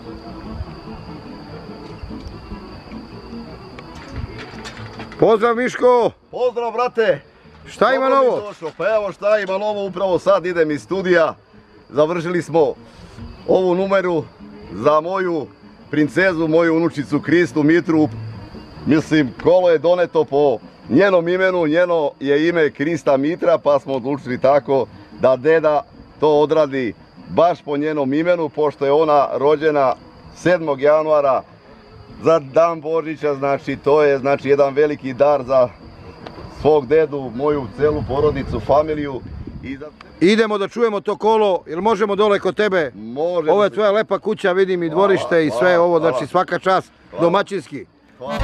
Pozdrav Miško! Pozdrav brate! Šta ima novo? Pa evo šta ima novo, upravo sad idem iz studija. Završili smo ovu numeru za moju princezu, moju unučicu Kristu Mitru. Mislim, kolo je doneto po njenom imenu, njeno je ime Krista Mitra, pa smo odlučili tako da deda to odradi baš po njenom imenu, pošto je ona rođena 7. januara za dan Božića, znači to je jedan veliki dar za svog dedu, moju celu porodicu, familiju. Idemo da čujemo to kolo, jel možemo dole kod tebe? Možemo. Ovo je tvoja lepa kuća, vidim i dvorište i sve ovo, znači svaka čast, domaćinski. Hvala.